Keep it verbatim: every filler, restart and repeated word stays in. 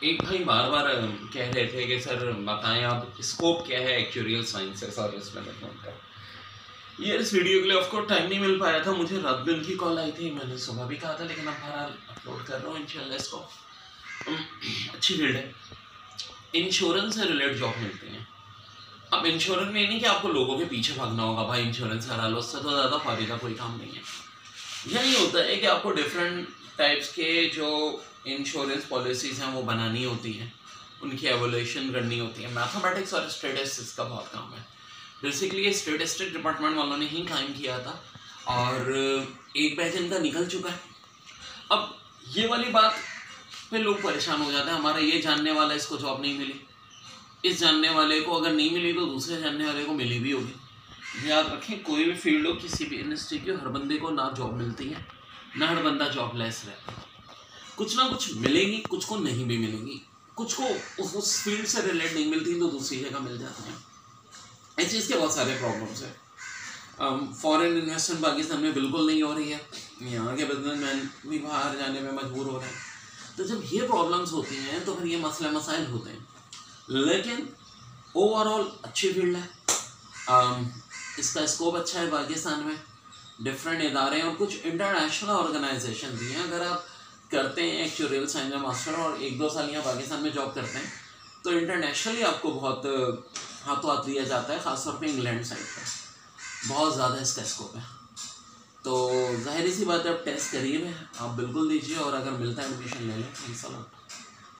एक भाई बार बार कह रहे थे कि सर बताएं आप स्कोप क्या है एक्चुरियल साइंसेस और रिस्क मैनेजमेंट का। ये इस वीडियो के लिए ऑफकोर्स टाइम नहीं मिल पाया था, मुझे रात भी उनकी कॉल आई थी, मैंने सुबह भी कहा था, लेकिन अब बहरहाल अपलोड कर रहा हूँ इंशाल्लाह इसको। अच्छी फील्ड है, इंश्योरेंस से रिलेटेड जॉब मिलती हैं। अब इंश्योरेंस में नहीं कि आपको लोगों के पीछे भागना होगा, भाई इंश्योरेंस करा लो, उससे तो ज़्यादा फायदे का कोई काम नहीं है। यही होता है कि आपको डिफरेंट टाइप्स के जो इंश्योरेंस पॉलिसीज हैं वो बनानी होती हैं, उनकी एवोल्यूशन करनी होती है। मैथमेटिक्स और स्टैटिस्टिक्स का बहुत काम है। बेसिकली ये स्टैटिस्टिक्स डिपार्टमेंट वालों ने ही कायम किया था और एक बैच इनका निकल चुका है। अब ये वाली बात पे लोग परेशान हो जाते हैं, हमारा ये जानने वाला इसको जॉब नहीं मिली, इस जानने वाले को अगर नहीं मिली तो दूसरे जानने वाले को मिली भी होगी। याद रखें, कोई भी फील्ड हो, किसी भी इंडस्ट्री की, हर बंदे को ना जॉब मिलती है, ना हर बंदा जॉबलेस रहता है। कुछ ना कुछ मिलेगी, कुछ को नहीं भी मिलेंगी, कुछ को उस उस फील्ड से रिलेट नहीं मिलती तो दूसरी जगह मिल जाती हैं। इस चीज़ के बहुत सारे प्रॉब्लम्स हैं। फॉरेन इन्वेस्टमेंट पाकिस्तान में बिल्कुल नहीं हो रही है, यहाँ के बिजनेसमैन भी बाहर जाने में मजबूर हो रहे हैं। तो जब ये प्रॉब्लम्स होती हैं तो फिर ये मसले मसाइल होते हैं, लेकिन ओवरऑल अच्छी फील्ड है। um, इसका स्कोप अच्छा है पाकिस्तान में, डिफरेंट इदारे और कुछ इंटरनेशनल ऑर्गेनाइजेशन भी हैं। अगर आप करते हैं एक्चुरियल साइंस में मास्टर और एक दो साल यहाँ पाकिस्तान में जॉब करते हैं तो इंटरनेशनली आपको बहुत हाथों हाथ लिया जाता है, ख़ासतौर पे इंग्लैंड साइड पर बहुत ज़्यादा इसका स्कोप है। तो जाहिर सी बात है, आप टेस्ट करिए, आप बिल्कुल दीजिए और अगर मिलता है एडमिशन ले लें। Thanks a lot.